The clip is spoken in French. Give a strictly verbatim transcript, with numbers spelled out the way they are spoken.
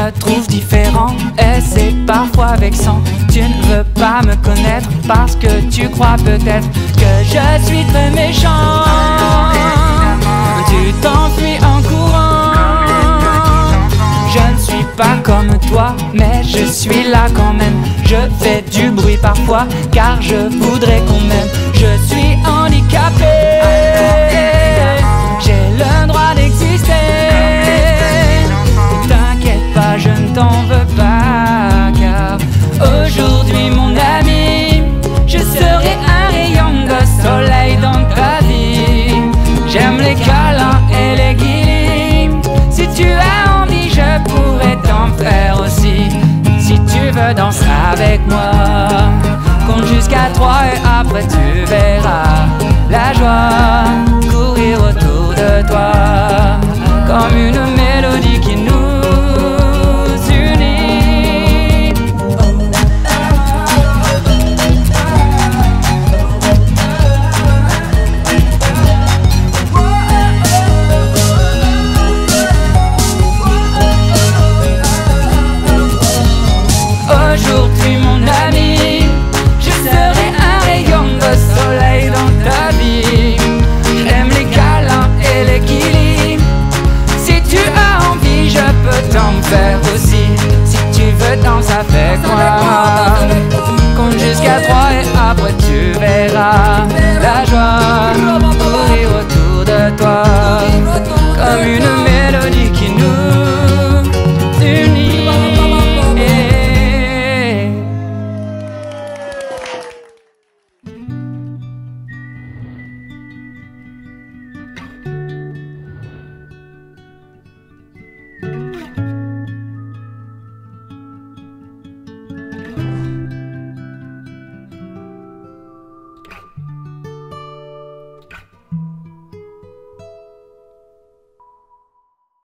me trouve différent et c'est parfois vexant. Tu ne veux pas me connaître parce que tu crois peut-être que je suis très méchant. Tu t'enfuis en courant. Je ne suis pas comme toi, mais je suis là quand même. Je fais du bruit parfois, car je voudrais qu'on m'aime. Je suis handicapé.